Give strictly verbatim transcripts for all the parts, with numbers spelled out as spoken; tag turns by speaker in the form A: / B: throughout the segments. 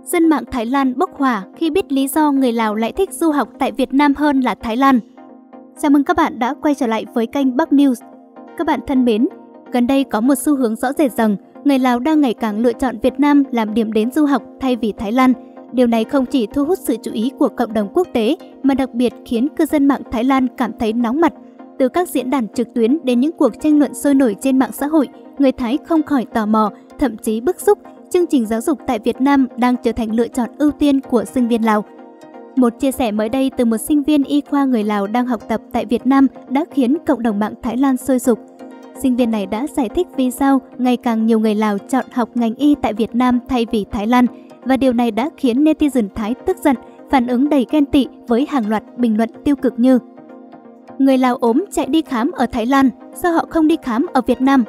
A: Dân mạng Thái Lan bốc hỏa khi biết lý do người Lào lại thích du học tại Việt Nam hơn là Thái Lan. Chào mừng các bạn đã quay trở lại với kênh Bắc News. Các bạn thân mến, gần đây có một xu hướng rõ rệt rằng người Lào đang ngày càng lựa chọn Việt Nam làm điểm đến du học thay vì Thái Lan. Điều này không chỉ thu hút sự chú ý của cộng đồng quốc tế mà đặc biệt khiến cư dân mạng Thái Lan cảm thấy nóng mặt. Từ các diễn đàn trực tuyến đến những cuộc tranh luận sôi nổi trên mạng xã hội, người Thái không khỏi tò mò, thậm chí bức xúc. Chương trình giáo dục tại Việt Nam đang trở thành lựa chọn ưu tiên của sinh viên Lào. Một chia sẻ mới đây từ một sinh viên y khoa người Lào đang học tập tại Việt Nam đã khiến cộng đồng mạng Thái Lan sôi sục. Sinh viên này đã giải thích vì sao ngày càng nhiều người Lào chọn học ngành y tại Việt Nam thay vì Thái Lan, và điều này đã khiến netizen Thái tức giận, phản ứng đầy ghen tị với hàng loạt bình luận tiêu cực như: người Lào ốm chạy đi khám ở Thái Lan, sao họ không đi khám ở Việt Nam?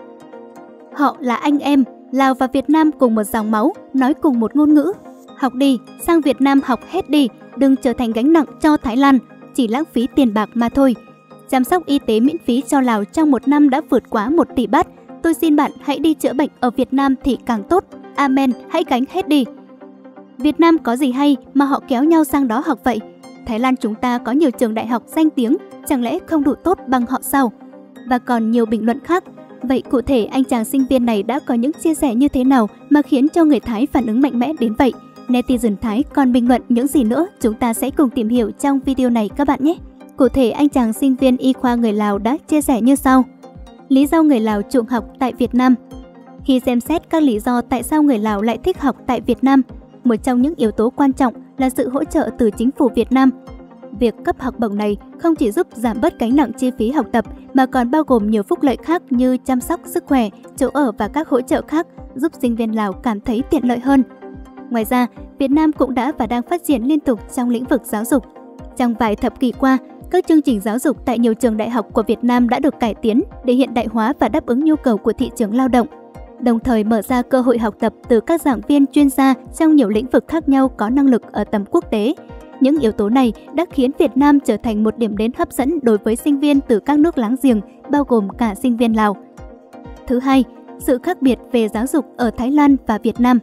A: Họ là anh em, Lào và Việt Nam cùng một dòng máu, nói cùng một ngôn ngữ. Học đi, sang Việt Nam học hết đi, đừng trở thành gánh nặng cho Thái Lan, chỉ lãng phí tiền bạc mà thôi. Chăm sóc y tế miễn phí cho Lào trong một năm đã vượt quá một tỷ baht. Tôi xin bạn hãy đi chữa bệnh ở Việt Nam thì càng tốt. Amen, hãy gánh hết đi. Việt Nam có gì hay mà họ kéo nhau sang đó học vậy? Thái Lan chúng ta có nhiều trường đại học danh tiếng, chẳng lẽ không đủ tốt bằng họ sao? Và còn nhiều bình luận khác. Vậy cụ thể anh chàng sinh viên này đã có những chia sẻ như thế nào mà khiến cho người Thái phản ứng mạnh mẽ đến vậy? Netizen Thái còn bình luận những gì nữa? Chúng ta sẽ cùng tìm hiểu trong video này các bạn nhé! Cụ thể anh chàng sinh viên y khoa người Lào đã chia sẻ như sau. Lý do người Lào chuộng học tại Việt Nam. Khi xem xét các lý do tại sao người Lào lại thích học tại Việt Nam, một trong những yếu tố quan trọng là sự hỗ trợ từ chính phủ Việt Nam. Việc cấp học bổng này không chỉ giúp giảm bớt gánh nặng chi phí học tập mà còn bao gồm nhiều phúc lợi khác như chăm sóc sức khỏe, chỗ ở và các hỗ trợ khác giúp sinh viên Lào cảm thấy tiện lợi hơn. Ngoài ra, Việt Nam cũng đã và đang phát triển liên tục trong lĩnh vực giáo dục. Trong vài thập kỷ qua, các chương trình giáo dục tại nhiều trường đại học của Việt Nam đã được cải tiến để hiện đại hóa và đáp ứng nhu cầu của thị trường lao động, đồng thời mở ra cơ hội học tập từ các giảng viên chuyên gia trong nhiều lĩnh vực khác nhau có năng lực ở tầm quốc tế. Những yếu tố này đã khiến Việt Nam trở thành một điểm đến hấp dẫn đối với sinh viên từ các nước láng giềng, bao gồm cả sinh viên Lào. Thứ hai, sự khác biệt về giáo dục ở Thái Lan và Việt Nam.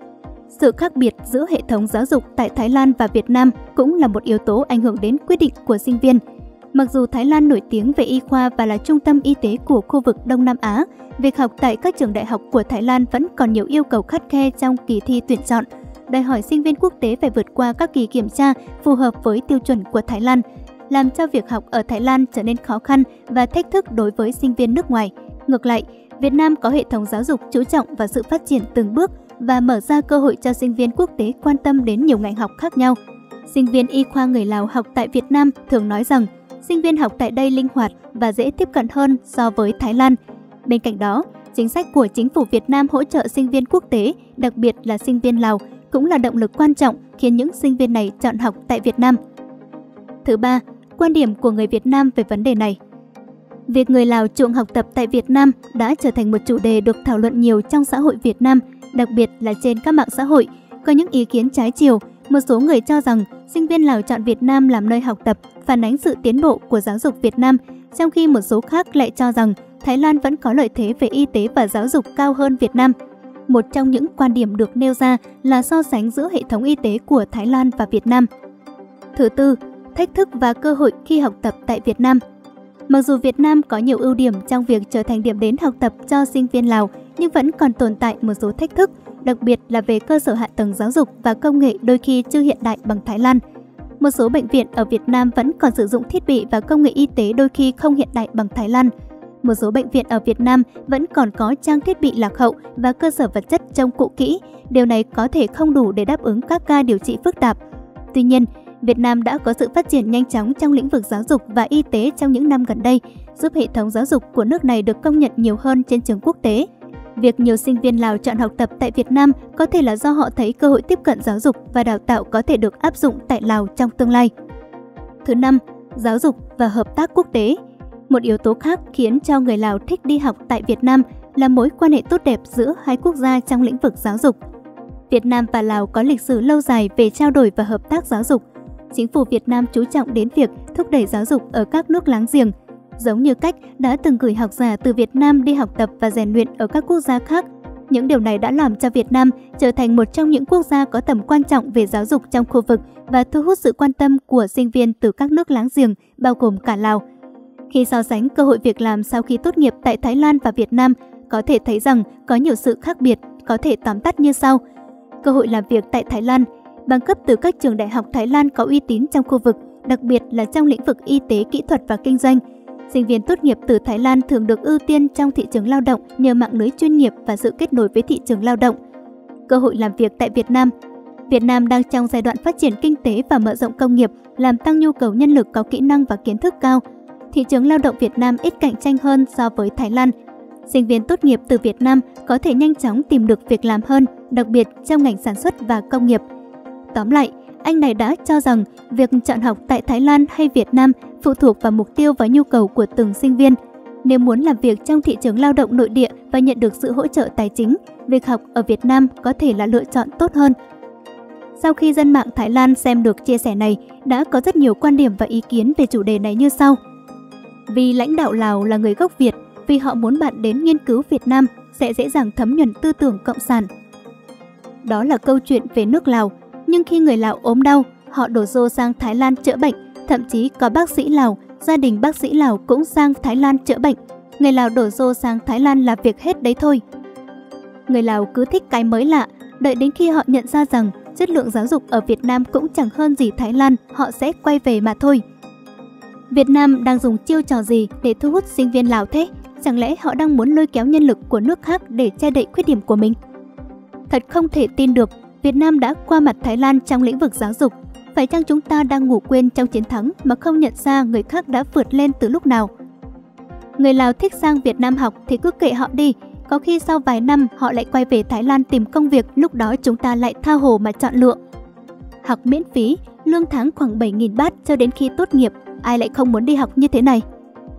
A: Sự khác biệt giữa hệ thống giáo dục tại Thái Lan và Việt Nam cũng là một yếu tố ảnh hưởng đến quyết định của sinh viên. Mặc dù Thái Lan nổi tiếng về y khoa và là trung tâm y tế của khu vực Đông Nam Á, việc học tại các trường đại học của Thái Lan vẫn còn nhiều yêu cầu khắt khe trong kỳ thi tuyển chọn, đòi hỏi sinh viên quốc tế phải vượt qua các kỳ kiểm tra phù hợp với tiêu chuẩn của Thái Lan, làm cho việc học ở Thái Lan trở nên khó khăn và thách thức đối với sinh viên nước ngoài. Ngược lại, Việt Nam có hệ thống giáo dục chú trọng vào sự phát triển từng bước và mở ra cơ hội cho sinh viên quốc tế quan tâm đến nhiều ngành học khác nhau. Sinh viên y khoa người Lào học tại Việt Nam thường nói rằng sinh viên học tại đây linh hoạt và dễ tiếp cận hơn so với Thái Lan. Bên cạnh đó, chính sách của chính phủ Việt Nam hỗ trợ sinh viên quốc tế, đặc biệt là sinh viên Lào, cũng là động lực quan trọng khiến những sinh viên này chọn học tại Việt Nam. Thứ ba, quan điểm của người Việt Nam về vấn đề này. Việc người Lào chuộng học tập tại Việt Nam đã trở thành một chủ đề được thảo luận nhiều trong xã hội Việt Nam, đặc biệt là trên các mạng xã hội. Có những ý kiến trái chiều, một số người cho rằng sinh viên Lào chọn Việt Nam làm nơi học tập phản ánh sự tiến bộ của giáo dục Việt Nam, trong khi một số khác lại cho rằng Thái Lan vẫn có lợi thế về y tế và giáo dục cao hơn Việt Nam. Một trong những quan điểm được nêu ra là so sánh giữa hệ thống y tế của Thái Lan và Việt Nam. Thứ tư, thách thức và cơ hội khi học tập tại Việt Nam. Mặc dù Việt Nam có nhiều ưu điểm trong việc trở thành điểm đến học tập cho sinh viên Lào, nhưng vẫn còn tồn tại một số thách thức, đặc biệt là về cơ sở hạ tầng giáo dục và công nghệ đôi khi chưa hiện đại bằng Thái Lan. Một số bệnh viện ở Việt Nam vẫn còn sử dụng thiết bị và công nghệ y tế đôi khi không hiện đại bằng Thái Lan. Một số bệnh viện ở Việt Nam vẫn còn có trang thiết bị lạc hậu và cơ sở vật chất trông cũ kỹ. Điều này có thể không đủ để đáp ứng các ca điều trị phức tạp. Tuy nhiên, Việt Nam đã có sự phát triển nhanh chóng trong lĩnh vực giáo dục và y tế trong những năm gần đây, giúp hệ thống giáo dục của nước này được công nhận nhiều hơn trên trường quốc tế. Việc nhiều sinh viên Lào chọn học tập tại Việt Nam có thể là do họ thấy cơ hội tiếp cận giáo dục và đào tạo có thể được áp dụng tại Lào trong tương lai. Thứ năm, giáo dục và hợp tác quốc tế. Một yếu tố khác khiến cho người Lào thích đi học tại Việt Nam là mối quan hệ tốt đẹp giữa hai quốc gia trong lĩnh vực giáo dục. Việt Nam và Lào có lịch sử lâu dài về trao đổi và hợp tác giáo dục. Chính phủ Việt Nam chú trọng đến việc thúc đẩy giáo dục ở các nước láng giềng, giống như cách đã từng gửi học giả từ Việt Nam đi học tập và rèn luyện ở các quốc gia khác. Những điều này đã làm cho Việt Nam trở thành một trong những quốc gia có tầm quan trọng về giáo dục trong khu vực và thu hút sự quan tâm của sinh viên từ các nước láng giềng, bao gồm cả Lào. Khi so sánh cơ hội việc làm sau khi tốt nghiệp tại Thái Lan và Việt Nam, có thể thấy rằng có nhiều sự khác biệt, có thể tóm tắt như sau. Cơ hội làm việc tại Thái Lan, bằng cấp từ các trường đại học Thái Lan có uy tín trong khu vực, đặc biệt là trong lĩnh vực y tế, kỹ thuật và kinh doanh. Sinh viên tốt nghiệp từ Thái Lan thường được ưu tiên trong thị trường lao động nhờ mạng lưới chuyên nghiệp và sự kết nối với thị trường lao động. Cơ hội làm việc tại Việt Nam. Việt Nam đang trong giai đoạn phát triển kinh tế và mở rộng công nghiệp, làm tăng nhu cầu nhân lực có kỹ năng và kiến thức cao. Thị trường lao động Việt Nam ít cạnh tranh hơn so với Thái Lan. Sinh viên tốt nghiệp từ Việt Nam có thể nhanh chóng tìm được việc làm hơn, đặc biệt trong ngành sản xuất và công nghiệp. Tóm lại, anh này đã cho rằng việc chọn học tại Thái Lan hay Việt Nam phụ thuộc vào mục tiêu và nhu cầu của từng sinh viên. Nếu muốn làm việc trong thị trường lao động nội địa và nhận được sự hỗ trợ tài chính, việc học ở Việt Nam có thể là lựa chọn tốt hơn. Sau khi dân mạng Thái Lan xem được chia sẻ này, đã có rất nhiều quan điểm và ý kiến về chủ đề này như sau. Vì lãnh đạo Lào là người gốc Việt, vì họ muốn bạn đến nghiên cứu Việt Nam sẽ dễ dàng thấm nhuần tư tưởng cộng sản. Đó là câu chuyện về nước Lào, nhưng khi người Lào ốm đau, họ đổ xô sang Thái Lan chữa bệnh, thậm chí có bác sĩ Lào, gia đình bác sĩ Lào cũng sang Thái Lan chữa bệnh. Người Lào đổ xô sang Thái Lan là việc hết đấy thôi. Người Lào cứ thích cái mới lạ, đợi đến khi họ nhận ra rằng chất lượng giáo dục ở Việt Nam cũng chẳng hơn gì Thái Lan, họ sẽ quay về mà thôi. Việt Nam đang dùng chiêu trò gì để thu hút sinh viên Lào thế? Chẳng lẽ họ đang muốn lôi kéo nhân lực của nước khác để che đậy khuyết điểm của mình? Thật không thể tin được, Việt Nam đã qua mặt Thái Lan trong lĩnh vực giáo dục. Phải chăng chúng ta đang ngủ quên trong chiến thắng mà không nhận ra người khác đã vượt lên từ lúc nào? Người Lào thích sang Việt Nam học thì cứ kệ họ đi. Có khi sau vài năm họ lại quay về Thái Lan tìm công việc, lúc đó chúng ta lại tha hồ mà chọn lựa. Học miễn phí, lương tháng khoảng bảy nghìn baht cho đến khi tốt nghiệp, ai lại không muốn đi học như thế này?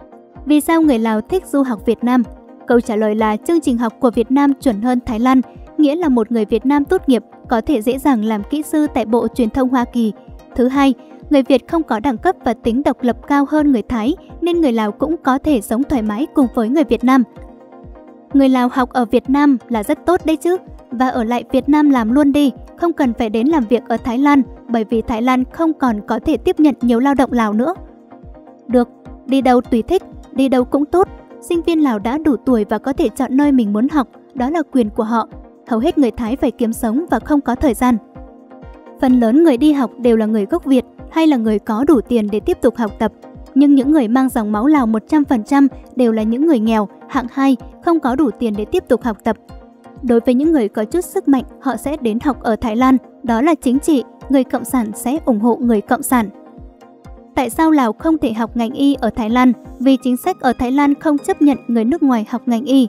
A: Vì sao người Lào thích du học Việt Nam? Câu trả lời là chương trình học của Việt Nam chuẩn hơn Thái Lan, nghĩa là một người Việt Nam tốt nghiệp có thể dễ dàng làm kỹ sư tại Bộ Truyền thông Hoa Kỳ. Thứ hai, người Việt không có đẳng cấp và tính độc lập cao hơn người Thái, nên người Lào cũng có thể sống thoải mái cùng với người Việt Nam. Người Lào học ở Việt Nam là rất tốt đấy chứ, và ở lại Việt Nam làm luôn đi, không cần phải đến làm việc ở Thái Lan, bởi vì Thái Lan không còn có thể tiếp nhận nhiều lao động Lào nữa. Được, đi đâu tùy thích, đi đâu cũng tốt. Sinh viên Lào đã đủ tuổi và có thể chọn nơi mình muốn học, đó là quyền của họ. Hầu hết người Thái phải kiếm sống và không có thời gian. Phần lớn người đi học đều là người gốc Việt hay là người có đủ tiền để tiếp tục học tập. Nhưng những người mang dòng máu Lào một trăm phần trăm đều là những người nghèo, hạng hai, không có đủ tiền để tiếp tục học tập. Đối với những người có chút sức mạnh, họ sẽ đến học ở Thái Lan. Đó là chính trị, người Cộng sản sẽ ủng hộ người Cộng sản. Tại sao Lào không thể học ngành y ở Thái Lan? Vì chính sách ở Thái Lan không chấp nhận người nước ngoài học ngành y.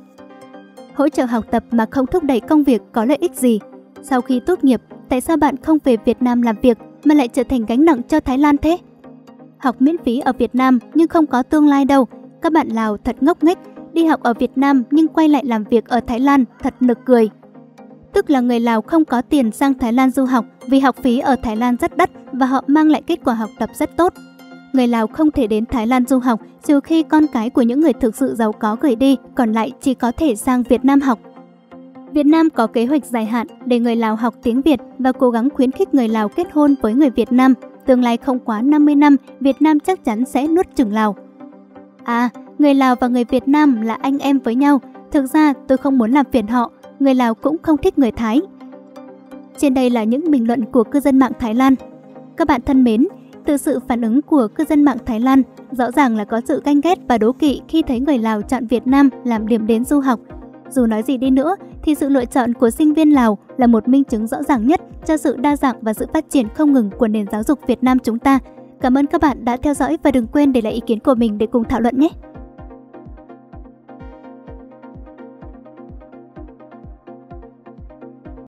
A: Hỗ trợ học tập mà không thúc đẩy công việc có lợi ích gì? Sau khi tốt nghiệp, tại sao bạn không về Việt Nam làm việc mà lại trở thành gánh nặng cho Thái Lan thế? Học miễn phí ở Việt Nam nhưng không có tương lai đâu. Các bạn Lào thật ngốc nghếch, đi học ở Việt Nam nhưng quay lại làm việc ở Thái Lan, thật nực cười. Tức là người Lào không có tiền sang Thái Lan du học vì học phí ở Thái Lan rất đắt và họ mang lại kết quả học tập rất tốt. Người Lào không thể đến Thái Lan du học trừ khi con cái của những người thực sự giàu có gửi đi, còn lại chỉ có thể sang Việt Nam học. Việt Nam có kế hoạch dài hạn để người Lào học tiếng Việt và cố gắng khuyến khích người Lào kết hôn với người Việt Nam. Tương lai không quá năm mươi năm, Việt Nam chắc chắn sẽ nuốt chửng Lào. À, người Lào và người Việt Nam là anh em với nhau. Thực ra tôi không muốn làm phiền họ, người Lào cũng không thích người Thái. Trên đây là những bình luận của cư dân mạng Thái Lan. Các bạn thân mến, từ sự phản ứng của cư dân mạng Thái Lan, rõ ràng là có sự ganh ghét và đố kỵ khi thấy người Lào chọn Việt Nam làm điểm đến du học. Dù nói gì đi nữa, thì sự lựa chọn của sinh viên Lào là một minh chứng rõ ràng nhất cho sự đa dạng và sự phát triển không ngừng của nền giáo dục Việt Nam chúng ta. Cảm ơn các bạn đã theo dõi và đừng quên để lại ý kiến của mình để cùng thảo luận nhé!